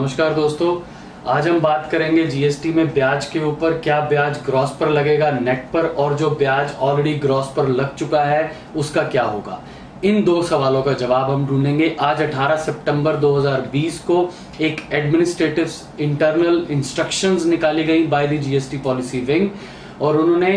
नमस्कार दोस्तों, आज हम बात करेंगे जीएसटी में ब्याज के ऊपर। क्या ब्याज ग्रॉस पर लगेगा, नेट पर, और जो ब्याज ऑलरेडी ग्रॉस पर लग चुका है उसका क्या होगा। इन दो सवालों का जवाब हम ढूंढेंगे। आज 18 सितंबर 2020 को एक एडमिनिस्ट्रेटिव इंटरनल इंस्ट्रक्शंस निकाली गई by the GST policy wing, और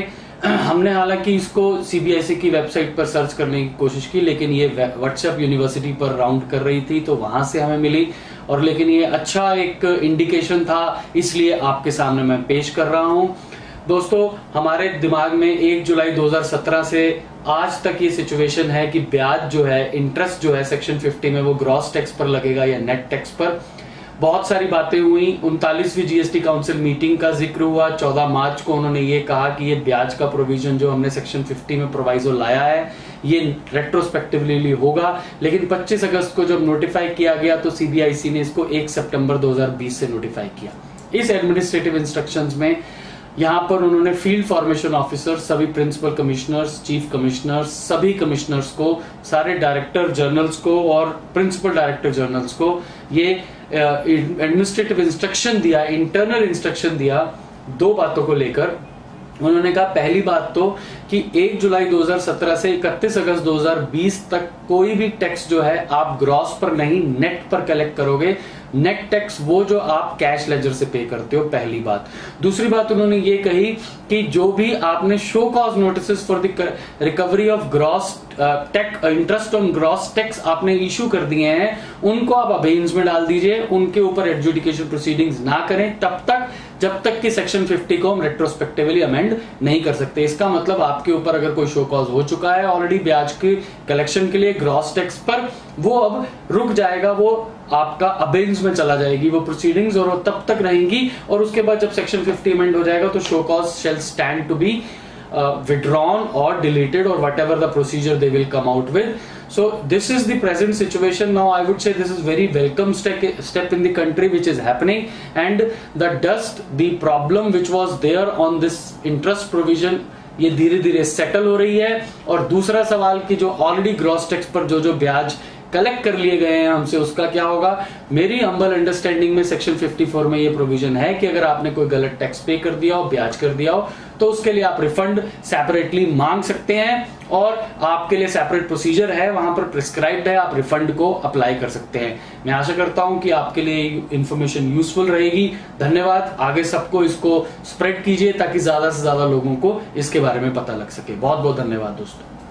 हमने हालांकि इसको सीबीएसई की वेबसाइट पर सर्च करने की कोशिश की, लेकिन ये व्हाट्सएप यूनिवर्सिटी पर राउंड कर रही थी तो वहां से हमें मिली। और लेकिन ये अच्छा एक इंडिकेशन था, इसलिए आपके सामने मैं पेश कर रहा हूं। दोस्तों, हमारे दिमाग में 1 जुलाई 2017 से आज तक ये सिचुएशन है कि ब्याज जो है, इंटरेस्ट जो है सेक्शन 50 में, वो ग्रॉस टैक्स पर लगेगा या नेट टैक्स पर। बहुत सारी बातें हुई। 39वीं जीएसटी काउंसिल मीटिंग का जिक्र हुआ। 14 मार्च को उन्होंने ये कहा कि ये ब्याज का प्रोविजन जो हमने सेक्शन 50 में प्रोवाइजो लाया है ये रेट्रोस्पेक्टिवली होगा, लेकिन 25 अगस्त को जब नोटिफाई किया गया तो सीबीआईसी ने इसको 1 सितंबर 2020 से नोटिफाई किया। इस एडमिनिस्ट्रेटिव इंस्ट्रक्शंस में यहां पर उन्होंने फील्ड फॉर्मेशन ऑफिसर, सभी प्रिंसिपल कमिश्नर्स, चीफ कमिश्नर्स, सभी कमिश्नर्स को, सारे डायरेक्टर जनरल्स को और प्रिंसिपल डायरेक्टर जनरल्स को ये एडमिनिस्ट्रेटिव इंस्ट्रक्शन दिया, इंटरनल इंस्ट्रक्शन दिया दो बातों को लेकर। उन्होंने कहा, पहली बात तो कि 1 जुलाई 2017 से 31 अगस्त 2020 तक कोई भी टैक्स जो है आप ग्रॉस पर नहीं, नेट पर कलेक्ट करोगे। नेट टैक्स वो जो आप कैश लेजर से पे करते हो, पहली बात। दूसरी बात उन्होंने ये कही कि जो भी आपने show cause notice for the recovery of gross interest on gross tax आपने इशू कर दिए हैं, उनको आप अबेयंस में डाल दीजिए, उनके ऊपर एडजुडिकेशन प्रोसीडिंग्स ना करें तब तक जब तक कि सेक्शन 50 को हम रेट्रोस्पेक्टिवली अमेंड नहीं कर सकते। इसका मतलब आपके ऊपर अगर कोई शो कॉज हो चुका है ऑलरेडी ब्याज की कलेक्शन के लिए ग्रॉस टैक्स पर, वो अब रुक जाएगा, वो आपका अबेयंस में चला जाएगी वो प्रोसीडिंग्स, और वो तब तक रहेंगी। और उसके बाद जब सेक्शन 50 अमेंड हो जाएगा तो show cause shall stand to be withdrawn or deleted or whatever the procedure they will come out with. So this is the present situation. Now I would say this is very welcome step in the country which is happening, and the problem which was there on this interest provision ये धीरे धीरे settle हो रही है। और दूसरा सवाल कि जो ऑलरेडी ग्रॉस टैक्स पर जो ब्याज कलेक्ट कर लिए गए हैं हमसे, उसका क्या होगा। मेरी हम्बल अंडरस्टैंडिंग में सेक्शन 54 में ये प्रोविजन है कि अगर आपने कोई गलत टैक्स पे कर दिया हो, ब्याज कर दिया हो, तो उसके लिए आप रिफंड सेपरेटली मांग सकते हैं, और आपके लिए सेपरेट प्रोसीजर है, वहां पर प्रिस्क्राइब्ड है, आप रिफंड को अप्लाई कर सकते हैं। मैं आशा करता हूं कि आपके लिए इंफॉर्मेशन यूजफुल रहेगी। धन्यवाद। आगे सबको इसको स्प्रेड कीजिए ताकि ज्यादा से ज्यादा लोगों को इसके बारे में पता लग सके। बहुत बहुत धन्यवाद दोस्तों।